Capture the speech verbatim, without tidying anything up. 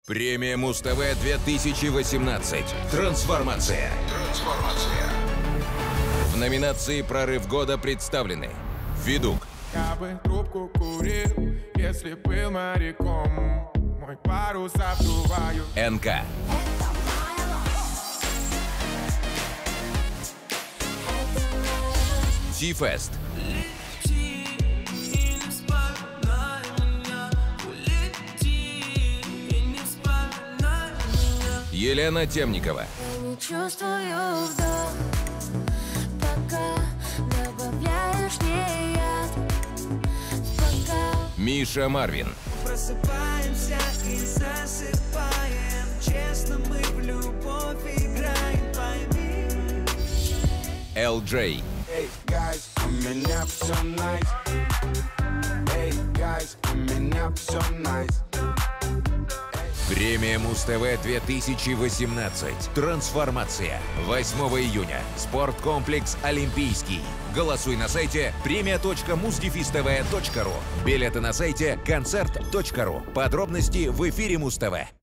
Премия Муз-ТВ две тысячи восемнадцать. Трансформация. Трансформация. В номинации «Прорыв года» представлены Федук. Я бы трубку курил, если был моряком. Мой парус обдуваю. эн ка. Ти-фест. Елена Темникова. Я не чувствую вдох, пока добавляешь мне яд. Пока Миша Марвин. Просыпаемся и засыпаем. Честно, мы в любовь играем, пойми. эл джей. Эй, guys, у меня все nice. Эй, guys, у меня все nice. Премия Муз-ТВ две тысячи восемнадцать. Трансформация. восьмого июня. Спорткомплекс «Олимпийский». Голосуй на сайте премия точка муздефис тв точка ру. Билеты на сайте концерт точка ру. Подробности в эфире Муз-ТВ.